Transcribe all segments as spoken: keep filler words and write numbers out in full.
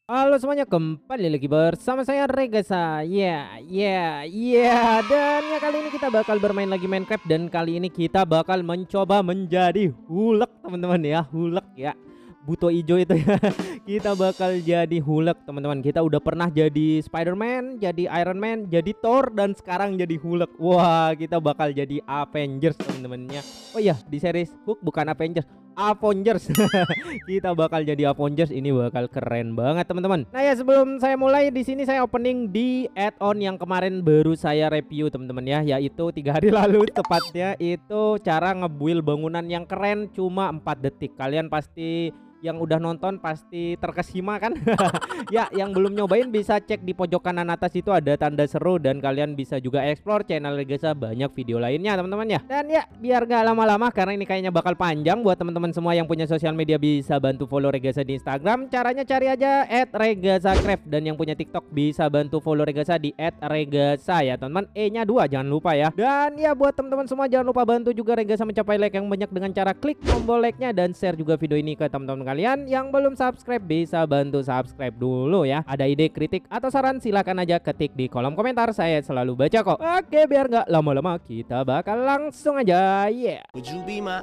Halo semuanya, kembali lagi bersama saya Regasa. Ya, ya, ya. Dan ya kali ini kita bakal bermain lagi Minecraft, dan kali ini kita bakal mencoba menjadi Hulk, teman-teman ya. Hulk ya. Buto ijo itu ya. Kita bakal jadi Hulk, teman-teman. Kita udah pernah jadi Spider-Man, jadi Iron Man, jadi Thor, dan sekarang jadi Hulk. Wah, kita bakal jadi Avengers, teman-temannya. Oh iya, di series Hulk bukan Avengers, Avengers. Kita bakal jadi Avengers, ini bakal keren banget, teman-teman. Nah ya, sebelum saya mulai, di sini saya opening di add-on yang kemarin baru saya review, teman-teman ya, yaitu tiga hari lalu tepatnya. Itu cara ngebuild bangunan yang keren cuma empat detik. Kalian pasti yang udah nonton pasti terkesima kan? Ya, yang belum nyobain bisa cek di pojok kanan atas, itu ada tanda seru, dan kalian bisa juga explore channel Regasa, banyak video lainnya, teman-teman ya. Dan ya, biar gak lama-lama karena ini kayaknya bakal panjang, buat teman-teman semua yang punya sosial media bisa bantu follow Regasa di Instagram. Caranya cari aja et regasacraft, dan yang punya TikTok bisa bantu follow Regasa di et regasa ya, teman-teman. E-nya dua, jangan lupa ya. Dan ya, buat teman-teman semua jangan lupa bantu juga Regasa mencapai like yang banyak dengan cara klik tombol like-nya, dan share juga video ini ke teman-teman kalian. Yang belum subscribe bisa bantu subscribe dulu ya. Ada ide, kritik, atau saran silahkan aja ketik di kolom komentar, saya selalu baca kok. Oke, biar nggak lama-lama kita bakal langsung aja. Yeah. Would you be my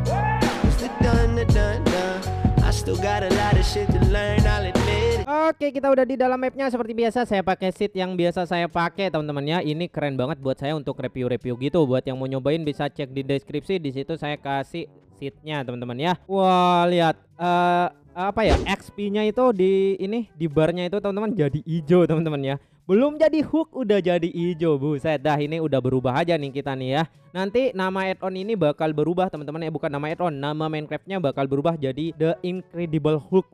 Oke, kita udah di dalam mapnya. Seperti biasa saya pakai seed yang biasa saya pakai, teman-teman ya. Ini keren banget buat saya untuk review-review gitu. Buat yang mau nyobain bisa cek di deskripsi, di situ saya kasih seednya, teman-teman ya. Wah, lihat uh, apa ya, X P-nya itu di ini di barnya itu, teman-teman, jadi hijau, teman-teman ya. Belum jadi Hulk udah jadi hijau. Buset dah, ini udah berubah aja nih kita nih ya. Nanti nama add-on ini bakal berubah, teman-teman ya. Bukan nama add-on, nama Minecraftnya bakal berubah jadi The Incredible Hulk.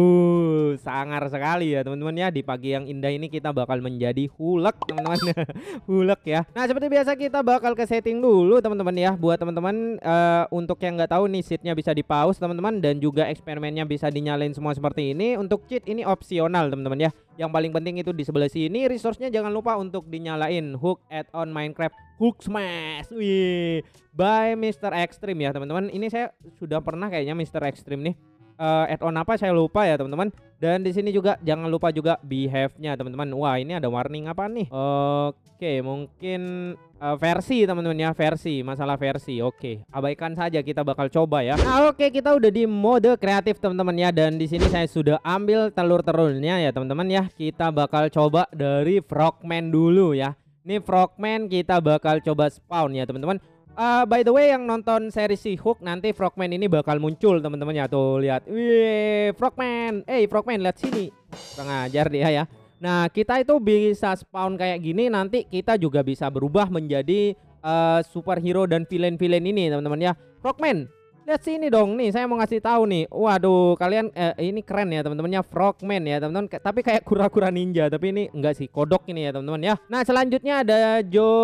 Wuh, sangar sekali ya, teman-teman ya. Di pagi yang indah ini kita bakal menjadi Hulk, teman-teman. Hulk ya. Nah, seperti biasa kita bakal ke setting dulu, teman-teman ya. Buat teman-teman uh, untuk yang nggak tahu nih, seatnya bisa di pause, teman-teman, dan juga eksperimennya bisa dinyalain semua seperti ini. Untuk cheat ini opsional, teman-teman ya. Yang paling penting itu di sebelah sini, resource-nya jangan lupa untuk dinyalain. Hulk add-on Minecraft Hulk Smash, wih, by mister Extreme ya, teman-teman. Ini saya sudah pernah kayaknya mister Extreme nih. Uh, add-on apa saya lupa ya, teman-teman. Dan di sini juga jangan lupa juga behave-nya, teman-teman. Wah, ini ada warning apa nih? Oke, mungkin uh, versi, teman-teman ya, versi, masalah versi. Oke, abaikan saja, kita bakal coba ya. Nah, oke, kita udah di mode kreatif, teman-teman ya. Dan di sini saya sudah ambil telur-telurnya ya, teman-teman ya. Kita bakal coba dari Frogman dulu ya. Ini Frogman kita bakal coba spawn ya, teman-teman. Uh, by the way, yang nonton seri si Hulk, nanti Frogman ini bakal muncul, teman-teman ya. Tuh lihat, wih, Frogman, eh hey, Frogman, lihat sini, kurang ajar dia ya. Nah, kita itu bisa spawn kayak gini, nanti kita juga bisa berubah menjadi uh, superhero dan villain-villain ini, teman-teman ya. Frogman, lihat sini dong nih, saya mau ngasih tahu nih. Waduh, kalian eh, ini keren ya, teman-temannya, Frogman ya, teman-teman. Tapi kayak kura-kura ninja, tapi ini enggak sih, kodok ini ya, teman-teman ya. Nah, selanjutnya ada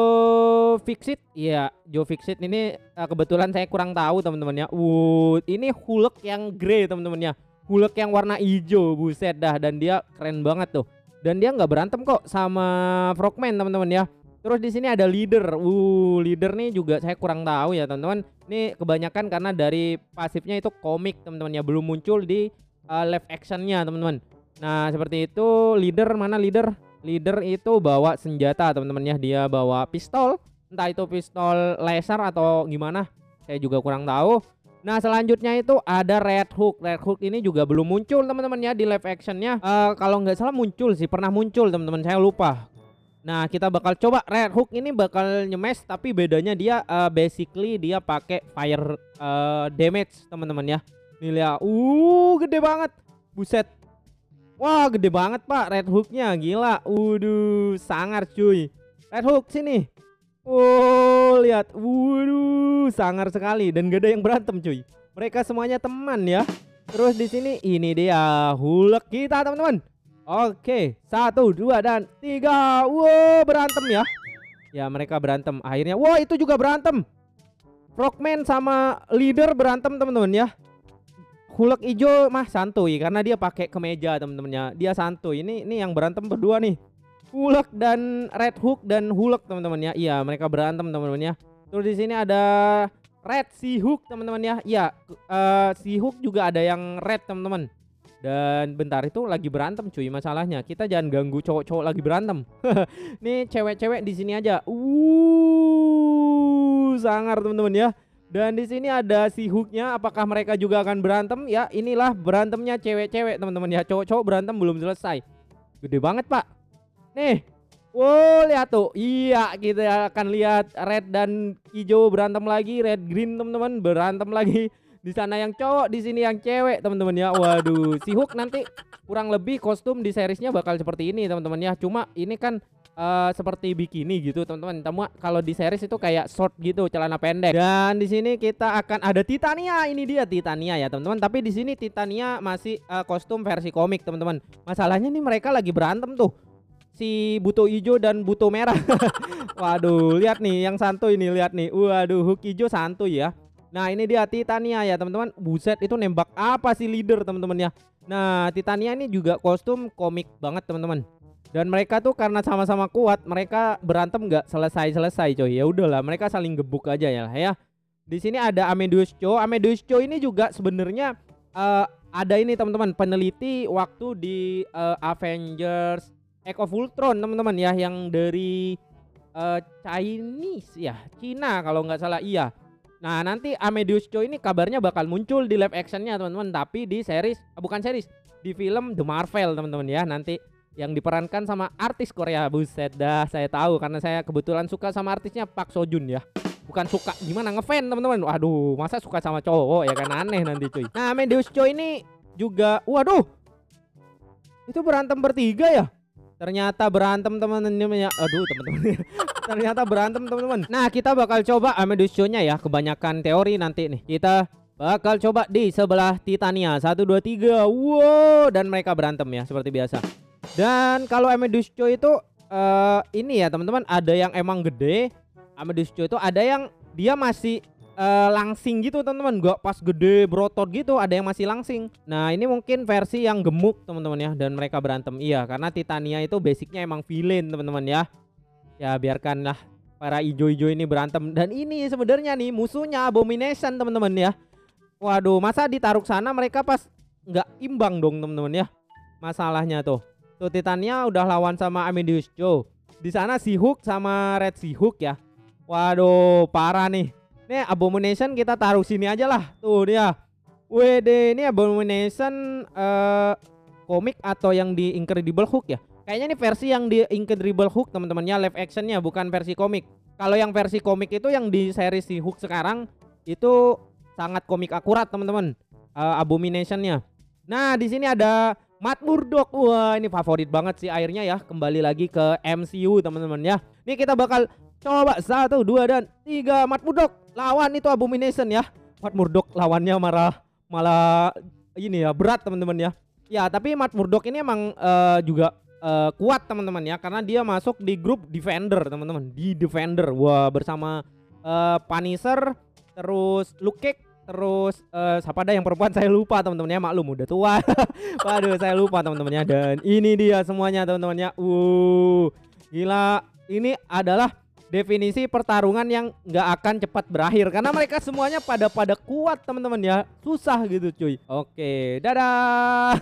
Joe Fixit. Iya, Joe Fixit ini uh, kebetulan saya kurang tahu, teman-teman ya. Uh, ini Hulk yang grey, teman-teman ya. Hulk yang warna hijau, buset dah, dan dia keren banget tuh. Dan dia nggak berantem kok sama Frogman, teman-teman ya. Terus di sini ada leader. Uh, leader nih juga saya kurang tahu ya, teman-teman. Ini kebanyakan karena dari pasifnya itu komik, teman-teman ya, belum muncul di uh, live actionnya, teman-teman. Nah, seperti itu. Leader mana leader? Leader itu bawa senjata, teman-teman ya. Dia bawa pistol, entah itu pistol laser atau gimana, saya juga kurang tahu. Nah, selanjutnya itu ada Red Hulk. Red Hulk ini juga belum muncul, teman-teman ya, di live actionnya. Uh, kalau nggak salah muncul sih, pernah muncul, teman-teman, saya lupa. Nah, kita bakal coba Red Hulk ini bakal nyemes, tapi bedanya dia uh, basically dia pakai fire uh, damage, teman-teman ya. Nih lihat, uh gede banget, buset. Wah, gede banget Pak Red Hulknya, gila. Waduh, sangar cuy. Red Hulk sini. Oh, lihat, waduh, sangar sekali, dan gak ada yang berantem cuy. Mereka semuanya teman ya. Terus di sini ini dia Hulk kita, teman-teman. Oke, satu, dua, dan tiga. Wow, berantem ya. Ya, mereka berantem. Akhirnya, wah, itu juga berantem. Frogman sama leader berantem, teman-teman ya. Hulk hijau mah santuy karena dia pakai kemeja, teman-temannya. Dia santuy. Ini ini yang berantem berdua nih. Hulk dan Red Hulk dan Hulk, teman-teman ya. Iya, mereka berantem, teman-teman ya. Terus di sini ada Red si Hulk, teman-teman ya. Iya, uh, si Hulk juga ada yang red, teman-teman. Dan bentar itu lagi berantem cuy, masalahnya. Kita jangan ganggu cowok-cowok lagi berantem. Nih cewek-cewek di sini aja. Uh, sangar teman-teman ya. Dan di sini ada si Hooknya. Apakah mereka juga akan berantem? Ya, inilah berantemnya cewek-cewek teman-teman ya. Cowok-cowok berantem belum selesai. Gede banget, Pak. Nih. Wow, lihat tuh. Iya, kita akan lihat red dan hijau berantem lagi, red green teman-teman berantem lagi. Di sana yang cowok, di sini yang cewek, teman-teman ya. Waduh, si Hook nanti kurang lebih kostum di seriesnya bakal seperti ini, teman-teman ya. Cuma ini kan uh, seperti bikini gitu, teman-teman. Cuma kalau di series itu kayak short gitu, celana pendek. Dan di sini kita akan ada Titania. Ini dia Titania ya, teman-teman. Tapi di sini Titania masih uh, kostum versi komik, teman-teman. Masalahnya nih mereka lagi berantem tuh. Si Buto hijau dan Buto merah. Waduh, lihat nih yang santuy ini, lihat nih. Waduh, Hook hijau santuy ya. Nah ini dia Titania ya teman-teman. Buset, itu nembak apa sih leader teman-teman ya. Nah Titania ini juga kostum komik banget teman-teman. Dan mereka tuh karena sama-sama kuat, mereka berantem nggak selesai-selesai coy. Ya udahlah, mereka saling gebuk aja ya ya. Di sini ada Amadeus Cho. Amadeus Cho ini juga sebenarnya uh, ada ini teman-teman, peneliti waktu di uh, Avengers Age of Ultron teman-teman ya, yang dari uh, Chinese ya, Cina kalau nggak salah, iya. Nah nanti Amadeus Cho ini kabarnya bakal muncul di live actionnya teman-teman, tapi di series, bukan series, di film The Marvel teman-teman ya, nanti yang diperankan sama artis Korea. Buset dah, saya tahu karena saya kebetulan suka sama artisnya Park Seo Joon ya. Bukan suka, gimana, ngefan teman-teman. Waduh, masa suka sama cowok ya kan, aneh nanti cuy. Nah Amadeus Cho ini juga, waduh, itu berantem bertiga ya. Ternyata berantem teman-teman ya. Aduh teman-teman. Ternyata berantem teman-teman. Nah kita bakal coba Amadeus Cho-nya ya. Kebanyakan teori nanti nih. Kita bakal coba di sebelah Titania. Satu dua tiga. Wow. Dan mereka berantem ya seperti biasa. Dan kalau Amadeus Cho itu uh, ini ya teman-teman, ada yang emang gede. Amadeus Cho itu ada yang dia masih Uh, langsing gitu teman-teman, gak pas gede berotot gitu, ada yang masih langsing. Nah ini mungkin versi yang gemuk teman-teman ya, dan mereka berantem. Iya, karena Titania itu basicnya emang villain teman-teman ya. Ya biarkanlah para ijo-ijo ini berantem. Dan ini sebenarnya nih musuhnya Abomination teman-teman ya. Waduh, masa ditaruh sana mereka pas nggak imbang dong teman-teman ya. Masalahnya tuh, tuh Titania udah lawan sama Amadeus Cho. Di sana si Hook sama Red si Hook ya. Waduh, parah nih. Nih Abomination kita taruh sini aja lah. Tuh dia. W D, ini Abomination uh, komik atau yang di Incredible Hulk ya. Kayaknya ini versi yang di Incredible Hulk teman-teman ya, live actionnya, bukan versi komik. Kalau yang versi komik itu yang di series si Hulk sekarang itu sangat komik akurat teman-teman. Uh, Abominationnya. Nah di sini ada Matt Murdock. Wah ini favorit banget sih airnya ya. Kembali lagi ke M C U teman-teman ya. Ini kita bakal coba satu, dua, dan tiga. Matt Murdock lawan itu Abomination ya. Matt Murdock lawannya malah malah ini ya, berat teman-teman ya. Ya tapi Matt Murdock ini emang uh, juga uh, kuat teman-teman ya, karena dia masuk di grup Defender teman-teman. Di Defender, wah, bersama uh, Punisher, terus Luke Cage, terus uh, siapa ada yang perempuan saya lupa teman-teman ya, maklum udah tua. Waduh saya lupa teman-teman ya. Dan ini dia semuanya teman-teman ya. Uh, gila, ini adalah definisi pertarungan yang nggak akan cepat berakhir karena mereka semuanya pada pada kuat teman-teman ya, susah gitu cuy. Oke, dadah.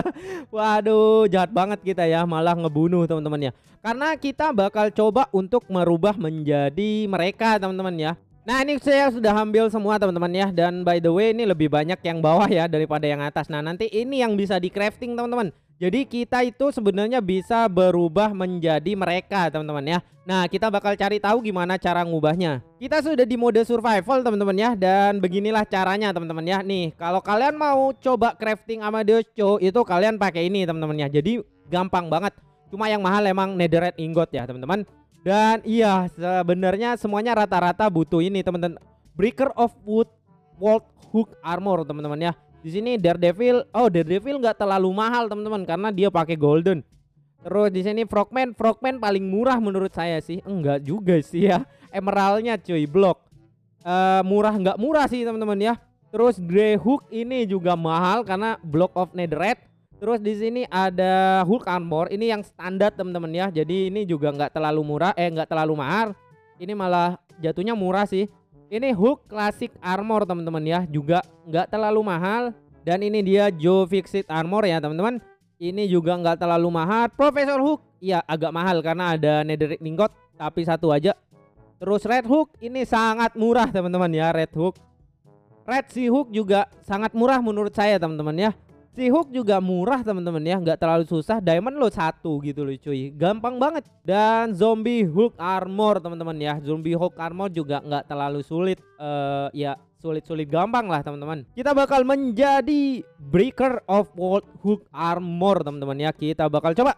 Waduh, jahat banget kita ya, malah ngebunuh teman-teman ya. Karena kita bakal coba untuk merubah menjadi mereka teman-teman ya. Nah ini saya sudah ambil semua teman-teman ya. Dan by the way ini lebih banyak yang bawah ya daripada yang atas. Nah nanti ini yang bisa di crafting teman-teman. Jadi kita itu sebenarnya bisa berubah menjadi mereka teman-teman ya. Nah kita bakal cari tahu gimana cara ngubahnya. Kita sudah di mode survival teman-teman ya. Dan beginilah caranya teman-teman ya. Nih kalau kalian mau coba crafting Amadeus Cho itu kalian pakai ini teman-teman ya. Jadi gampang banget. Cuma yang mahal emang netherite ingot ya teman-teman. Dan iya sebenarnya semuanya rata-rata butuh ini teman-teman. Breaker of Wood World Hook Armor teman-teman ya. Di sini Daredevil, oh Daredevil nggak terlalu mahal teman-teman karena dia pakai golden. Terus di sini Frogman, Frogman paling murah menurut saya sih. Enggak juga sih ya. Emeraldnya cuy, block. Uh, murah nggak murah sih teman-teman ya. Terus Grey Hook ini juga mahal karena block of netherite. Terus di sini ada Hulk Armor, ini yang standar teman-teman ya. Jadi ini juga nggak terlalu murah, eh nggak terlalu mahal. Ini malah jatuhnya murah sih. Ini Hulk Classic Armor teman-teman ya, juga nggak terlalu mahal. Dan ini dia Joe Fixit Armor ya teman-teman. Ini juga nggak terlalu mahal. Profesor Hook ya agak mahal karena ada Netherite Ingot, tapi satu aja. Terus Red Hook ini sangat murah teman-teman ya. Red Hook, Red Sea Hook juga sangat murah menurut saya teman-teman ya. Si Hook juga murah teman-teman ya, nggak terlalu susah. Diamond lo satu gitu loh cuy, gampang banget. Dan Zombie Hook Armor teman-teman ya. Zombie Hook Armor juga nggak terlalu sulit, uh, ya sulit-sulit gampang lah teman-teman. Kita bakal menjadi Breaker of World Hook Armor teman-teman ya. Kita bakal coba.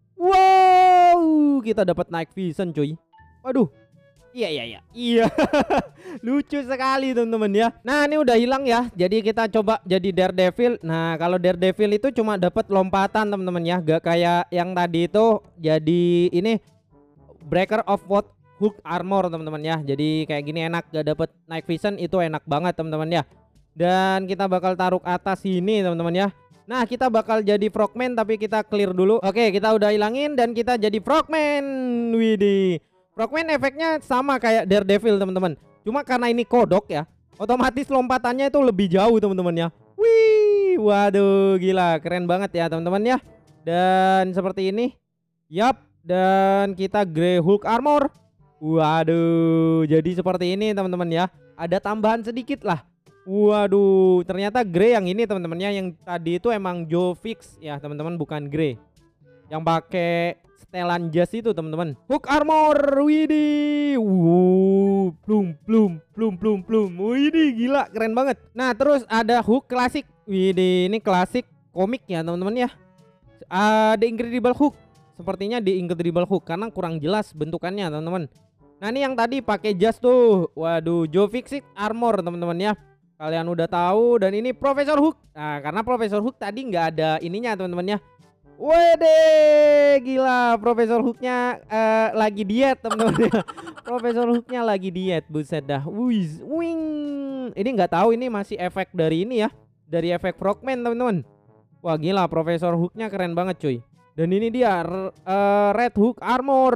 Wow, kita dapat Night Vision cuy. Waduh. Iya iya iya. Iya. Lucu sekali teman-teman ya. Nah, ini udah hilang ya. Jadi kita coba jadi Daredevil. Nah, kalau Daredevil itu cuma dapat lompatan teman-teman ya. Gak kayak yang tadi itu jadi ini Breaker of What Hook Armor teman-teman ya. Jadi kayak gini enak, gak dapat Night Vision, itu enak banget teman-teman ya. Dan kita bakal taruh atas sini teman-teman ya. Nah, kita bakal jadi Frogman tapi kita clear dulu. Oke, kita udah hilangin dan kita jadi Frogman. Widih. Frogman efeknya sama kayak Daredevil teman-teman. Cuma karena ini kodok ya, otomatis lompatannya itu lebih jauh teman-teman ya. Wih, waduh gila, keren banget ya teman-teman ya. Dan seperti ini. Yap, dan kita Grey Hulk Armor. Waduh, jadi seperti ini teman-teman ya. Ada tambahan sedikit lah. Waduh, ternyata Grey yang ini teman-teman ya. Yang tadi itu emang Joe Fix ya teman-teman, bukan Grey. Yang pakai setelan jas itu teman-teman. Hook Armor, widih. Wuh, plum plum plum plum plum. Widih, gila, keren banget. Nah, terus ada Hook klasik. Widih, ini klasik komik ya teman-teman ya. Uh, The Incredible Hook. Sepertinya The Incredible Hook karena kurang jelas bentukannya teman-teman. Nah, ini yang tadi pakai jas tuh. Waduh, Joe Fixit Armor teman-teman ya. Kalian udah tahu. Dan ini Profesor Hook. Nah, karena Profesor Hook tadi nggak ada ininya teman-teman ya. Wede, gila, Profesor Hooknya uh, lagi diet teman-teman. Profesor Hooknya lagi diet, buset dah. Wiz, wing. Ini nggak tahu ini masih efek dari ini ya, dari efek Frogman teman-teman. Wah gila, Profesor Hooknya keren banget cuy. Dan ini dia uh, Red Hook Armor.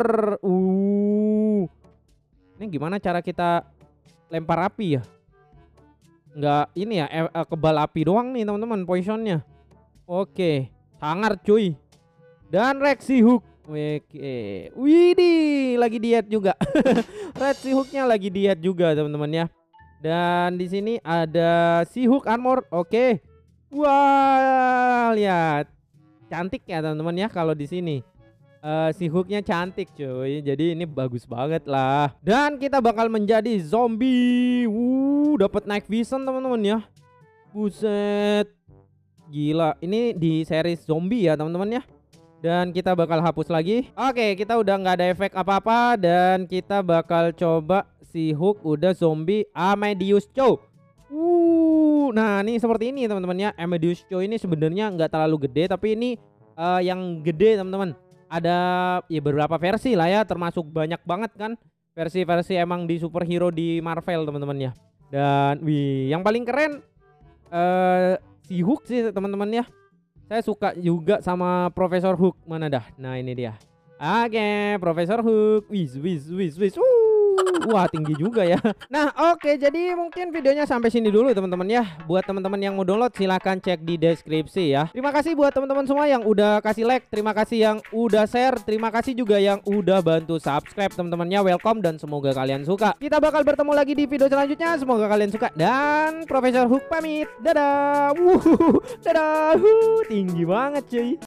Uh, ini gimana cara kita lempar api ya? Nggak ini ya, eh, kebal api doang nih teman-teman poisonnya. Oke. Sangar cuy. Dan Red Sea Hook. Oke. Widih, lagi diet juga. Red Sea Hooknya lagi diet juga teman-teman ya. Dan di sini ada Sea Hook Armor. Oke. Wah, lihat. Cantik ya teman-teman ya kalau di sini. Uh, Sea Hooknya cantik cuy. Jadi ini bagus banget lah. Dan kita bakal menjadi zombie. Wuh, dapat Night Vision teman-teman ya. Buset. Gila, ini di series zombie ya teman-teman ya. Dan kita bakal hapus lagi. Oke, kita udah nggak ada efek apa-apa. Dan kita bakal coba si Hook udah zombie Amadeus Cho. Uh, nah ini seperti ini teman-teman ya. Amadeus Cho ini sebenarnya nggak terlalu gede, tapi ini uh, yang gede teman-teman. Ada ya beberapa versi lah ya, termasuk banyak banget kan versi-versi emang di superhero di Marvel teman-teman ya. Dan wih, yang paling keren uh, si Hook sih teman-teman ya. Saya suka juga sama Profesor Hook. Mana dah? Nah ini dia. Oke, Profesor Hook. Wis wis wis wis. Uh, wah tinggi juga ya. Nah oke, jadi mungkin videonya sampai sini dulu teman-teman ya. Buat teman-teman yang mau download silahkan cek di deskripsi ya. Terima kasih buat teman-teman semua yang udah kasih like. Terima kasih yang udah share. Terima kasih juga yang udah bantu subscribe teman-temannya. Welcome dan semoga kalian suka. Kita bakal bertemu lagi di video selanjutnya. Semoga kalian suka. Dan Profesor Hook pamit. Dadah. Wuh, dadah. Wuh, tinggi banget cuy.